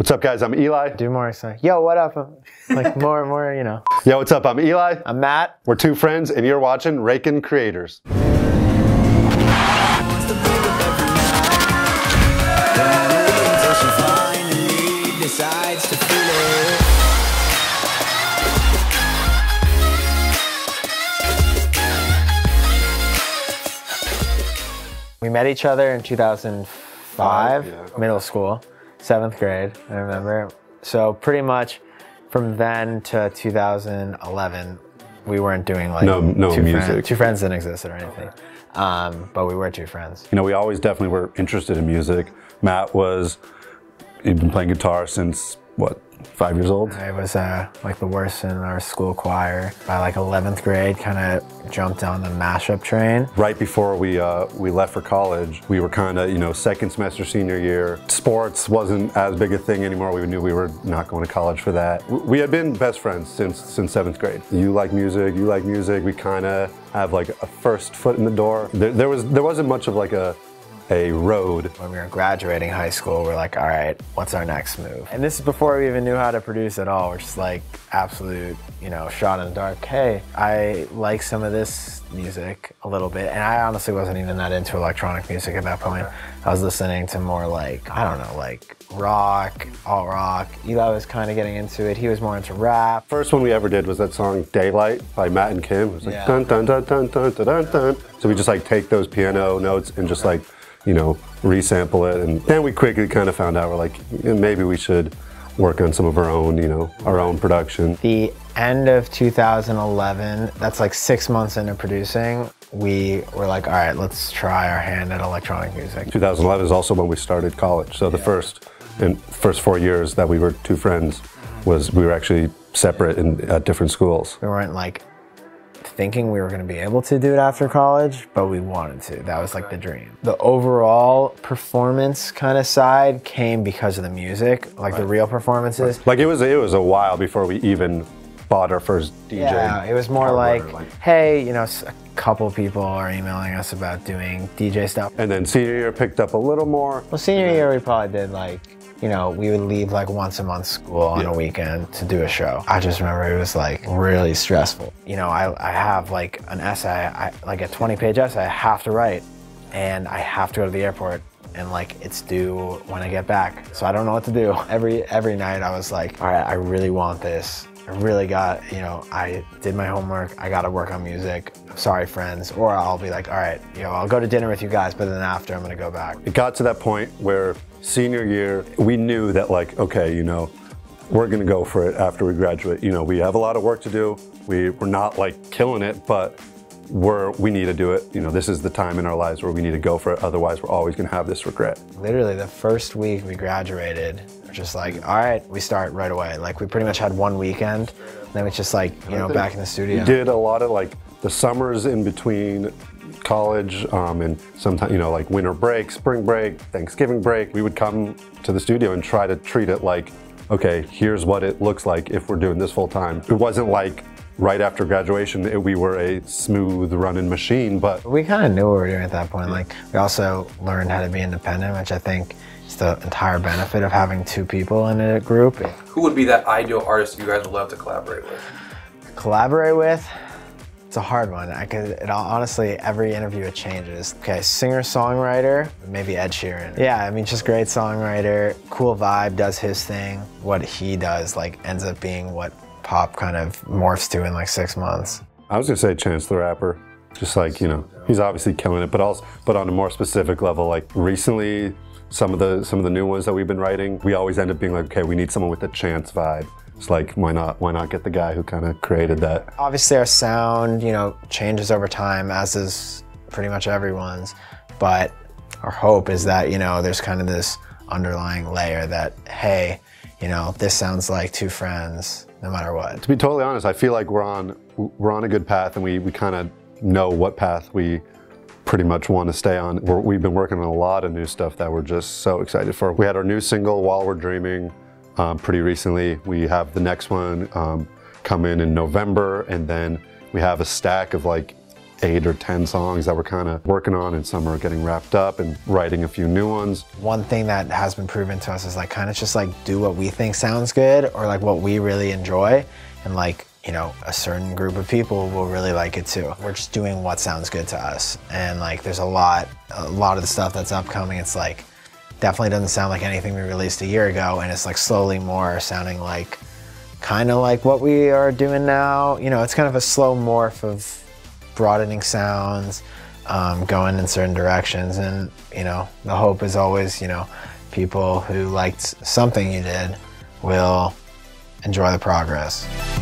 What's up, guys? I'm Eli. Do more exciting. Yo, what up? Like more, you know. Yo, what's up? I'm Eli. I'm Matt. We're two friends, and you're watching Rakin' Creators. We met each other in 2005, yeah. middle school, 7th grade, I remember. So pretty much from then to 2011, we weren't doing like No music. Two friends didn't exist or anything, but we were two friends. You know, we always definitely were interested in music. Matt he'd been playing guitar since, what, 5 years old? I was like the worst in our school choir. By like 11th grade, kind of jumped on the mashup train. Right before we left for college, we were kind of, you know, second semester senior year. Sports wasn't as big a thing anymore. We knew we were not going to college for that. We had been best friends since 7th grade. You like music, you like music. We kind of have like a first foot in the door. There wasn't much of like a road. When we were graduating high school, we're like, all right, what's our next move? And this is before we even knew how to produce at all. We're just like absolute, you know, shot in the dark. Hey, I like some of this music a little bit. And I honestly wasn't even that into electronic music at that point. I was listening to more like, I don't know, like rock, alt rock. Eli was kind of getting into it. He was more into rap. First one we ever did was that song Daylight by Matt and Kim. It was like Yeah. dun dun dun dun dun dun dun dun. So we just like take those piano notes and just like, you know, resample it. And then we quickly kind of found out we're like, maybe we should work on some of our own, you know, our own production. The end of 2011, that's like 6 months into producing, we were like, all right, let's try our hand at electronic music. 2011 is also when we started college. So the first 4 years that we were two friends was we were actually separate at different schools. We weren't like thinking we were going to be able to do it after college, but we wanted to. That was like the dream. The overall performance kind of side came because of the music, like the real performances. Like it was a while before we even bought our first DJ. Yeah, it was more like, hey, you know, a couple people are emailing us about doing DJ stuff. And then senior year picked up a little more. Well, senior year we probably did like, you know, we would leave like once a month school on a weekend to do a show. I just remember it was like really stressful. You know, I have like an essay, like a 20-page essay I have to write, and I have to go to the airport, and like it's due when I get back. So I don't know what to do. Every night I was like, all right, I really want this. I really got, you know, I did my homework, I gotta work on music. Sorry, friends. Or I'll be like, all right, you know, I'll go to dinner with you guys, but then after I'm gonna go back. It got to that point where senior year, we knew that like, okay, you know, we're gonna go for it after we graduate. You know, we have a lot of work to do. We're not like killing it, but we need to do it. You know, this is the time in our lives where we need to go for it. Otherwise, we're always gonna have this regret. Literally the first week we graduated, we're just like, all right, we start right away. Like we pretty much had one weekend, and then it's just like, you know, back in the studio. We did a lot of like the summers in between college and sometimes, you know, like winter break, spring break, Thanksgiving break. We would come to the studio and try to treat it like, okay, here's what it looks like if we're doing this full time. It wasn't like right after graduation, we were a smooth running machine, but we kind of knew what we were doing at that point. Like we also learned how to be independent, which I think is the entire benefit of having two people in a group. Who would be that ideal artist you guys would love to collaborate with? Collaborate with? It's a hard one. Honestly, every interview it changes. Okay, singer-songwriter, maybe Ed Sheeran. Yeah, I mean, just great songwriter, cool vibe, does his thing. What he does like ends up being what pop kind of morphs to in like 6 months. I was gonna say Chance the Rapper. Just like, you know, he's obviously killing it, but on a more specific level, like recently, some of the new ones that we've been writing, we always end up being like, okay, we need someone with the Chance vibe. It's like, why not get the guy who kind of created that? Obviously our sound, you know, changes over time, as is pretty much everyone's, but our hope is that, you know, there's kind of this underlying layer that, hey, you know, this sounds like two friends, no matter what. To be totally honest, I feel like we're on a good path, and we kind of know what path we pretty much want to stay on. We've been working on a lot of new stuff that we're just so excited for. We had our new single, While We're Dreaming, pretty recently. We have the next one come in November, and then we have a stack of like 8 or 10 songs that we're kind of working on, and some are getting wrapped up and writing a few new ones. One thing that has been proven to us is like kind of just like do what we think sounds good or like what we really enjoy, and like, you know, a certain group of people will really like it too. We're just doing what sounds good to us, and like there's a lot of the stuff that's upcoming. It's like definitely doesn't sound like anything we released a year ago, and it's like slowly more sounding like kind of like what we are doing now. You know, it's kind of a slow morph of broadening sounds, going in certain directions, and you know, the hope is always, you know, people who liked something you did will enjoy the progress.